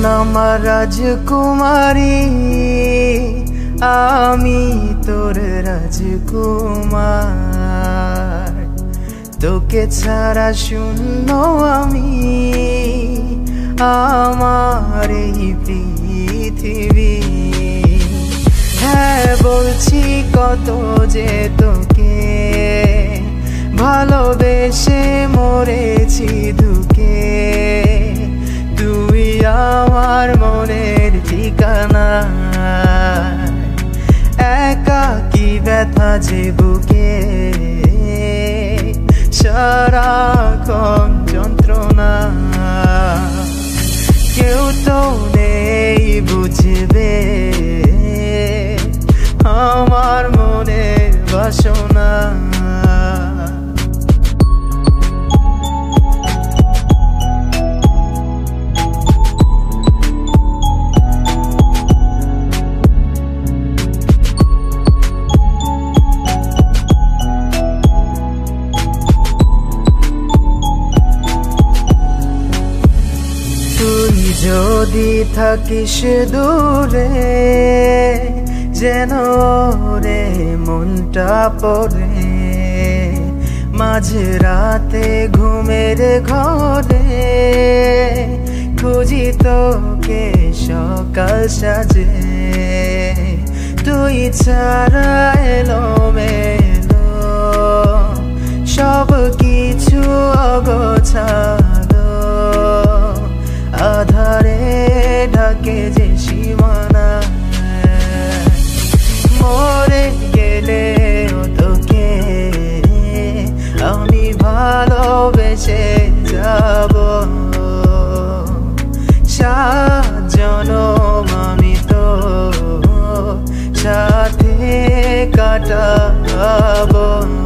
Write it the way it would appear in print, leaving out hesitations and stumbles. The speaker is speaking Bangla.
আমার রাজকুমারী, আমি তোর রাজকুমার। তোকে ছাড়া শূন্য আমি, আমার এই পৃথিবী। হ্যাঁ বলছি কত যে তোকে ভালোবেসে মরেছি দুঃখে। তুই আমার মনের ঠিকানা, একাকী ব্যথা যে বুকে, সারাক্ষণ যন্ত্রণা। কেউ তো নেই বুঝবে আমার মনের বাসনা। তুই যদি থাকিস দূরে, যেন রে মনটা পড়ে। মাঝ রাতে ঘুমের ঘরে খুঁজি তোকে সকাল সাজে। তুই ছাড়া এলো মেলো সব কিছু অগোছালো, আধারে ঢাকে যে সীমানা। মরে গেলে তোকে আমি ভালোবেসে যাব, সাত জনম আমি তো সাথে কাটাবো।